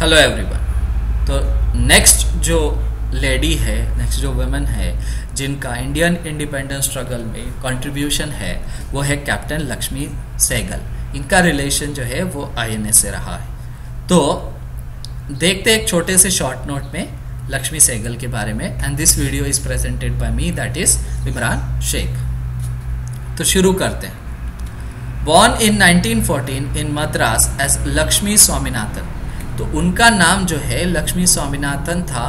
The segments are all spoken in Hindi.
Hello everyone. तो नेक्स्ट जो लेडी है, नेक्स्ट जो वुमेन है जिनका इंडियन इंडिपेंडेंस स्ट्रगल में कंट्रीब्यूशन है वो है कैप्टन लक्ष्मी सहगल। इनका रिलेशन जो है वो आईएनए से रहा है। तो देखते एक छोटे से शॉर्ट नोट में लक्ष्मी सहगल के बारे में। And this video is presented by me, that is Imran Sheikh. तो शुरू करते हैं। Born in 1914 in Madras as Lakshmi Swaminathan, तो उनका नाम जो है लक्ष्मी स्वामीनाथन था।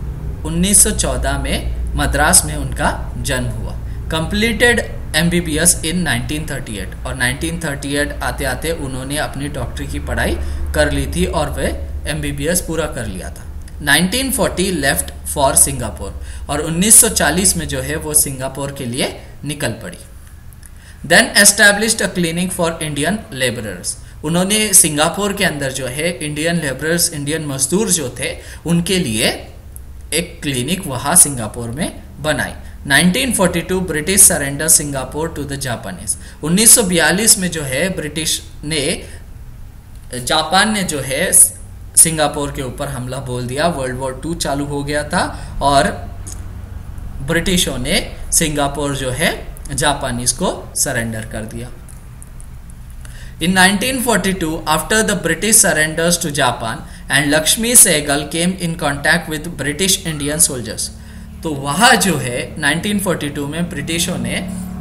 1914 में मद्रास में उनका जन्म हुआ। कंप्लीटेड MBBS इन 1938 और 1938 आते आते उन्होंने अपनी डॉक्टरी की पढ़ाई कर ली थी और वे MBBS पूरा कर लिया था। 1940 लेफ्ट फॉर सिंगापुर और 1940 में जो है वो सिंगापुर के लिए निकल पड़ी। Then established a clinic for Indian labourers, उन्होंने सिंगापुर के अंदर जो है इंडियन लेबरर्स, इंडियन मजदूर जो थे उनके लिए एक क्लिनिक वहां सिंगापुर में बनाई। 1942 British surrender Singapore to the Japanese, 1942 में जो है ब्रिटिश ने, जापान ने जो है सिंगापुर के ऊपर हमला बोल दिया। वर्ल्ड वॉर 2 चालू हो गया था और ब्रिटिशों ने सिंगापुर जो है जापानीज को सरेंडर कर दिया। In 1942, after the British surrenders to Japan and Lakshmi Sehgal came in contact with British Indian soldiers, तो वहाँ जो है 1942 में ब्रिटिशों ने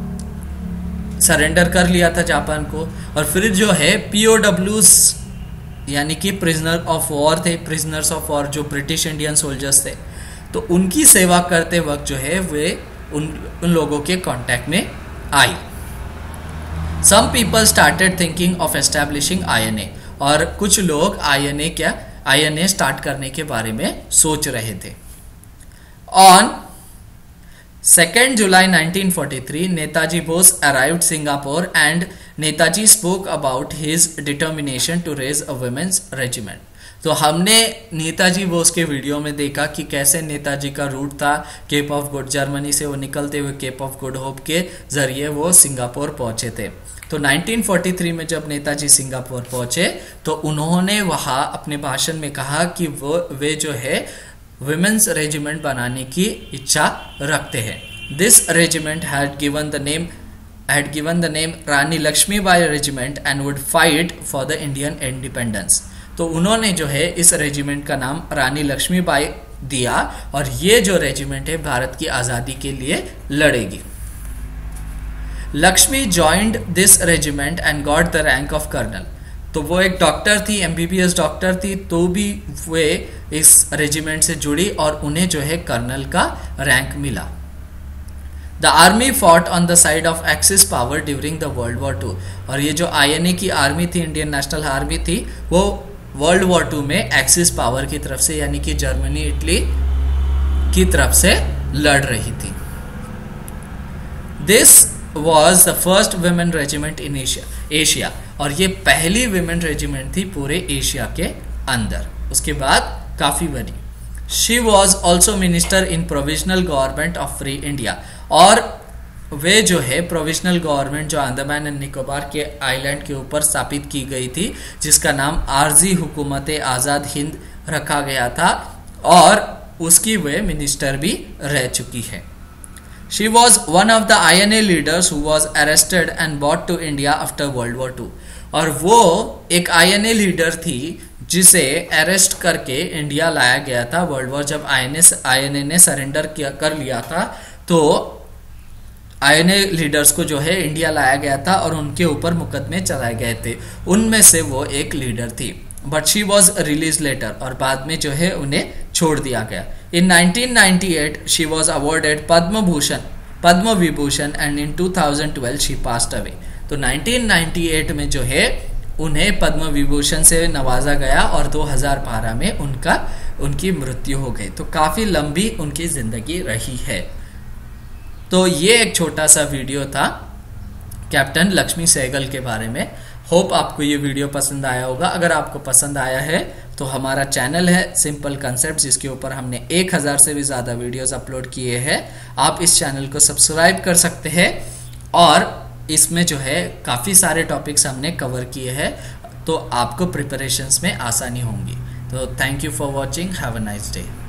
सरेंडर कर लिया था जापान को। और फिर जो है POWs यानी कि प्रिजनर ऑफ वॉर थे, प्रिजनर्स ऑफ वॉर जो ब्रिटिश इंडियन सोल्जर्स थे, तो उनकी सेवा करते वक्त जो है वे उन लोगों के कांटेक्ट में आई। Some people started thinking of establishing INA, और कुछ लोग INA स्टार्ट करने के बारे में सोच रहे थे। On 2 July 1943 Netaji Bose arrived Singapore and Netaji spoke about his determination to raise a women's regiment. तो हमने नेताजी बोस के वीडियो में देखा कि कैसे नेताजी का रूट था केप ऑफ गुड, जर्मनी से वो निकलते हुए केप ऑफ गुड होप के जरिए वो सिंगापुर पहुंचे थे। तो 1943 में जब नेताजी सिंगापुर पहुंचे तो उन्होंने वहां अपने भाषण में कहा कि वे जो है वुमेन्स रेजिमेंट बनाने की इच्छा रखते हैं। This regiment had given the name Rani Lakshmibai regiment and would fight for the Indian independence. तो उन्होंने जो है इस रेजिमेंट का नाम रानी लक्ष्मीबाई दिया और ये जो रेजिमेंट है भारत की आजादी के लिए लड़ेगी। Lakshmi joined this regiment and got the rank of colonel, तो वो एक डॉक्टर थी, MBBS डॉक्टर थी, तो भी वे इस रेजिमेंट से जुड़ी और उन्हें जो है कर्नल का रैंक मिला। The army fought on the side of axis power during the world war 2, और ये जो INA की आर्मी थी, इंडियन नेशनल आर्मी थी, वो वर्ल्ड वॉर 2 में एक्सिस पावर की तरफ से यानी कि जर्मनी, इटली की तरफ से लड़ रही थी। This was the first women regiment in Asia, और ये पहली वुमेन रेजिमेंट थी पूरे एशिया के अंदर। उसके बाद काफी बनी। She was also minister in provisional government of free India, और वे जो है प्रोविजनल गवर्नमेंट जो अंडमान एंड निकोबार के आइलैंड के ऊपर स्थापित की गई थी, जिसका नाम आरजी हुकूमत आज़ाद हिंद रखा गया था, और उसकी वे मिनिस्टर भी रह चुकी है। She was one of the INA leaders who was arrested and bought to India after world war 2, और वो एक INA लीडर थी जिसे अरेस्ट करके इंडिया लाया गया था। वर्ल्ड वॉर जब INA ने सरेंडर कर लिया था तो INA लीडर्स को जो है इंडिया लाया गया था और उनके ऊपर मुकदमे चलाए गए थे। उनमें से वो एक लीडर थी, but she was release later, और बाद में जो है उन्हें छोड़ दिया गया। In 1998 she was awarded Padma Vibhushan and in 2012 she passed away. तो 1998 में जो है उन्हें पद्म विभूषण से नवाजा गया और 2012 में उनकी मृत्यु हो गई। तो काफी लंबी उनकी जिंदगी रही है। तो ये एक छोटा सा वीडियो था कैप्टन लक्ष्मी सहगल के बारे में। होप आपको ये वीडियो पसंद आया होगा। अगर आपको पसंद आया है तो हमारा चैनल है सिंपल कंसेप्ट, जिसके ऊपर हमने 1000 से भी ज़्यादा वीडियोस अपलोड किए हैं। आप इस चैनल को सब्सक्राइब कर सकते हैं और इसमें जो है काफ़ी सारे टॉपिक्स हमने कवर किए हैं, तो आपको प्रिपरेशंस में आसानी होंगी। तो thank you for watching, have a nice day.